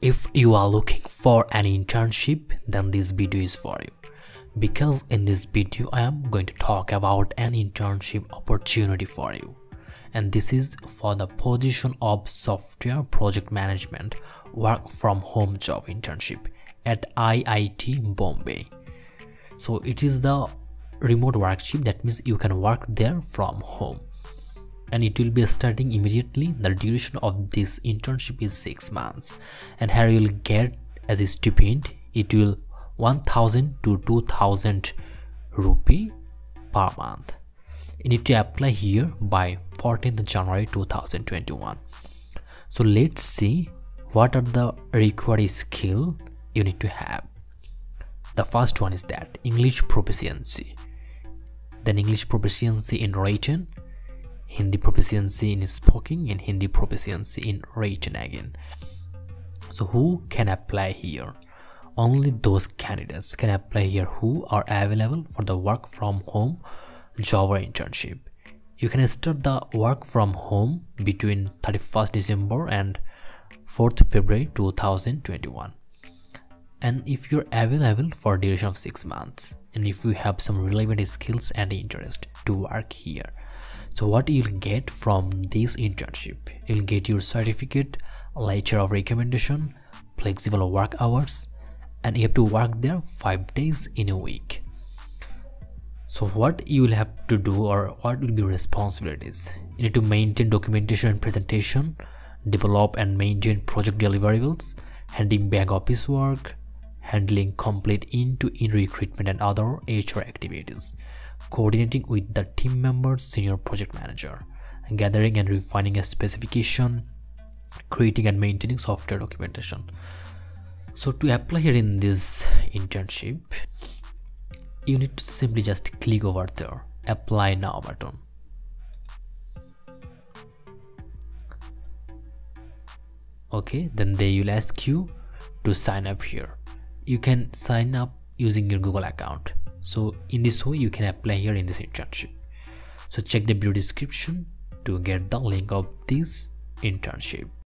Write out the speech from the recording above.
If you are looking for an internship, then this video is for you, because in this video I am going to talk about an internship opportunity for you, and this is for the position of software project management work from home job internship at IIT Bombay. So it is the remote workshop, that means you can work there from home, and it will be starting immediately. The duration of this internship is 6 months, and here you will get as a stipend, it will 1000 to 2000 rupee per month. You need to apply here by 14th January 2021. So let's see what are the required skill you need to have. The first one is that English proficiency, then English proficiency in written, Hindi proficiency in speaking, and Hindi proficiency in written again. So who can apply here? Only those candidates can apply here who are available for the work from home job or internship. You can start the work from home between 31st December and 4th February 2021. And if you're available for a duration of 6 months, and if you have some relevant skills and interest to work here, so what you'll get from this internship, you'll get your certificate, letter of recommendation, flexible work hours, and you have to work there 5 days in a week. So what you will have to do, or what will be responsibilities? You need to maintain documentation and presentation, develop and maintain project deliverables, handling back office work, handling complete end-to-end recruitment and other HR activities, coordinating with the team members, senior project manager, gathering and refining a specification, creating and maintaining software documentation. So to apply here in this internship, you need to simply just click over there, apply now button. Okay, then they will ask you to sign up here. You can sign up using your Google account. So in this way you can apply here in this internship. So check the video description to get the link of this internship.